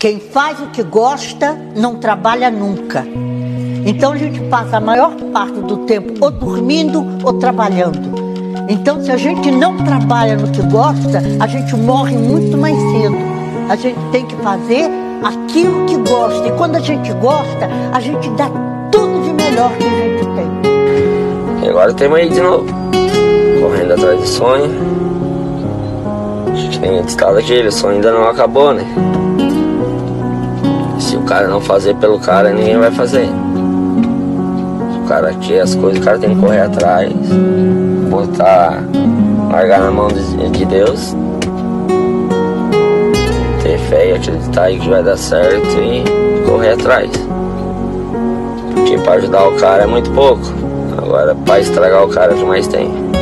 Quem faz o que gosta não trabalha nunca. Então a gente passa a maior parte do tempo ou dormindo ou trabalhando. Então se a gente não trabalha no que gosta, a gente morre muito mais cedo. A gente tem que fazer aquilo que gosta. E quando a gente gosta, a gente dá tudo de melhor que a gente tem. E agora temos aí de novo, correndo atrás do sonho. Acho que tem ditado aqui, o sonho ainda não acabou, né? Se o cara não fazer pelo cara, ninguém vai fazer. O cara aqui, as coisas, o cara tem que correr atrás, botar, largar na mão de Deus, ter fé e acreditar aí que vai dar certo e correr atrás. Porque para ajudar o cara é muito pouco, agora para estragar o cara é o que mais tem.